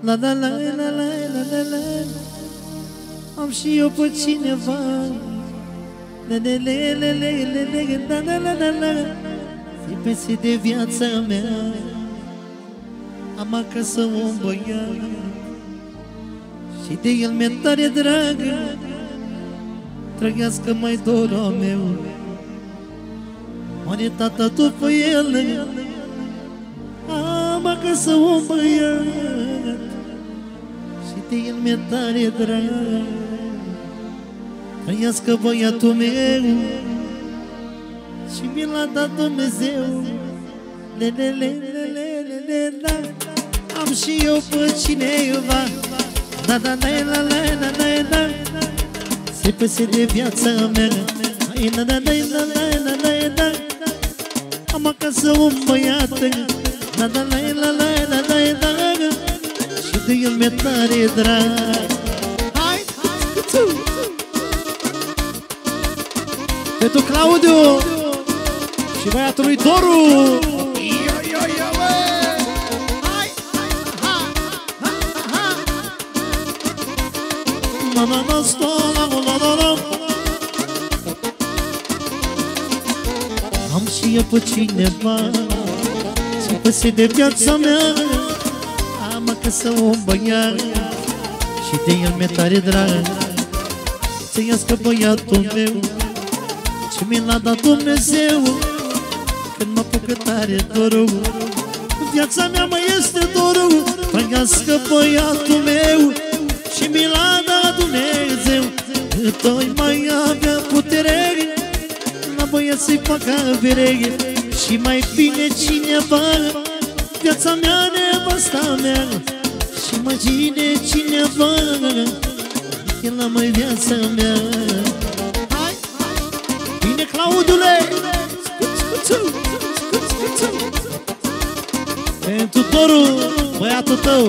La la la la la la la la. Am și eu pe cineva. La la la la la la la la la la. Se pese de viața mea. Am acasă un băiat și de el mi-e tare dragă. Trăiască mai dorul meu. Oare tata după el? Am acasă un băiat și de el mi-e tare dragă. Trăiască băiatul meu și mi l-a dat Dumnezeu. Le le le le le le le la. Am și eu pe cineva. Da da da la la la la la. Se pese de viața mea. Da da da la la la la la. Am acasă un băiat. Da da la la la la la la. Și de el mi-e tare drag. Hai! Pentru Claudiu și băiatul lui Doru. Am și eu pe cineva și pese de viața mea. Am acasă un băiat și de el mi-e tare drag. Trăiască băiatul meu și mi l-a dat Dumnezeu. Când mă apucă tare dorul, viața mea mai este dorul. Trăiască băiatul meu și mi l-a dat Dumnezeu. Cât oi mai avea putere, la băiat să-i facă avere. Și mai bine cineva, viața mea, nevasta mea. Și mai bine cineva, el la mai viața mea. Hai! Bine, Claudule! Pentru Doru, băiatul tău.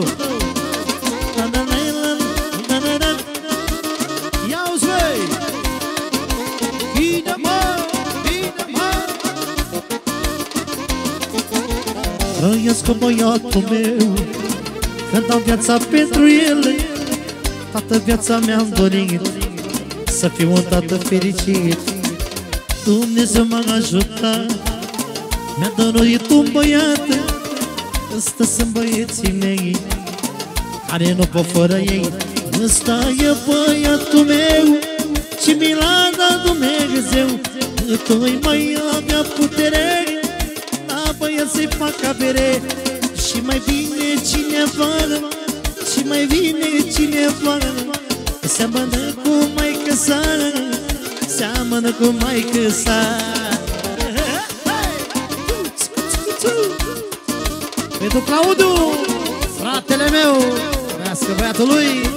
Ia-uzi, băi! Bine, mă! Bine, mă! Trăiască băiatul meu, că dau viața pentru el. Toată viața mi-am dorit să fiu un tată fericit. Dumnezeu m-a ajutat, mi-a dăruit un băiat. Ăsta sunt băieții mei, care nu pot fără ei. Ăsta e băiatul meu și mi l-a dat Dumnezeu. Cât oi mai avea putere, la băiat să-i fac avere. Și mai bine cineva, și mai bine cineva, seamănă cu maică sa, seamănă cu maică sa. Pentru Claudiu, fratele meu, trească băiatul lui.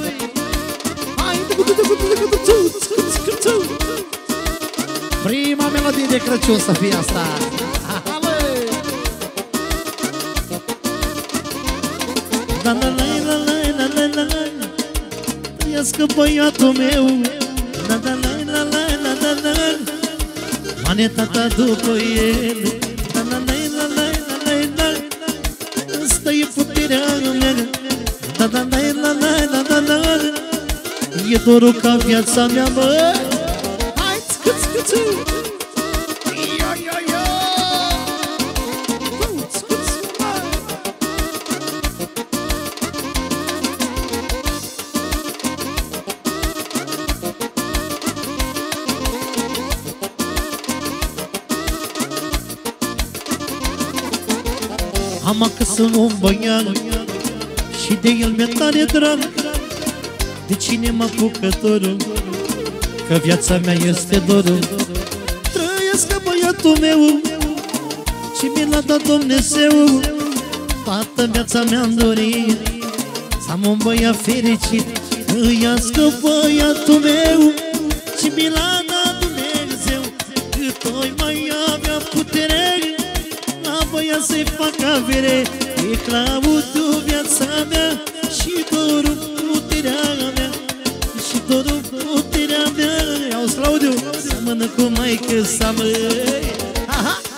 Prima melodie de Crăciun să fie asta. La la la la la la la la. Trăiască băiatul meu. La la la la la la la la. Mane tata după el. La la la la la la la la. Asta e puterea mea. La la la la la la la la. E dorul ca viața mea, bă. Hai, scuț-scuț-u. Am acasă un băiat și de el mi-e tare drag. De cine mă apucă dorul, că viața mea este dorul. Trăiască băiatul meu și mi l-a dat Dumnezeu. Toată viața mi-am dorit să am un băiat fericit. Trăiască băiatul meu și mi l-a dat Dumnezeu. Cât oi mai avea putere, la băiat să-i fac avere. E Claudiu viața mea și dorul puterea mea. Și dorul puterea mea. Auzi, Claudiu, seamănă cu maică sa, măi. Aha!